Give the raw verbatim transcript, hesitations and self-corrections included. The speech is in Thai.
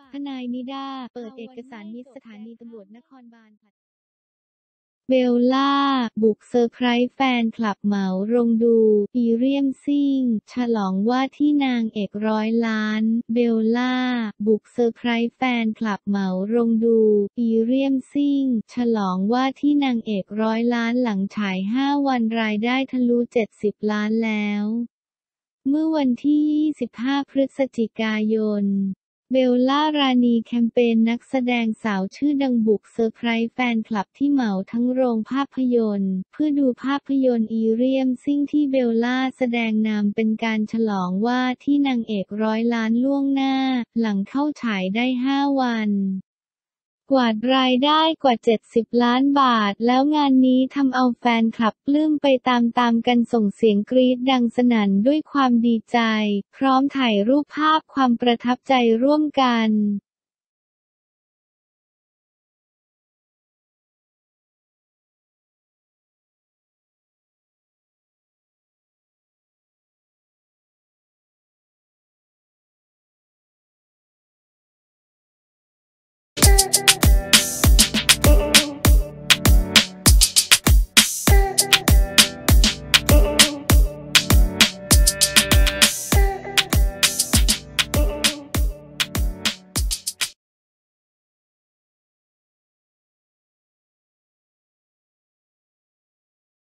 ทนายนิด้าเปิดเอกสารมิตรสถานีตำรวจนครบาลเบลล่าบุกเซอร์ไพรส์แฟนคลับเหมาโรงดูอีเรียมซิ่งฉลองว่าที่นางเอกร้อยล้านเบลล่าบุกเซอร์ไพรส์แฟนคลับเหมาโรงดูอีเรียมซิ่งฉลองว่าที่นางเอกร้อยล้านหลังฉายห้าวันรายได้ทะลุเจ็ดสิบล้านแล้วเมื่อวันที่ยี่สิบห้าพฤศจิกายนเบลล่ารานีแคมเปญนักแสดงสาวชื่อดังบุกเซอร์ไพรส์แฟนคลับที่เหมาทั้งโรงภาพยนตร์เพื่อดูภาพยนตร์อีเรียมซิ่งที่เบลล่าแสดงนำเป็นการฉลองว่าที่นางเอกร้อยล้านล่วงหน้าหลังเข้าฉายได้ห้าวันกวาดรายได้กว่าเจ็ดสิบล้านบาทแล้วงานนี้ทำเอาแฟนคลับปลื้มไปตามๆกันส่งเสียงกรี๊ดดังสนั่นด้วยความดีใจพร้อมถ่ายรูปภาพความประทับใจร่วมกัน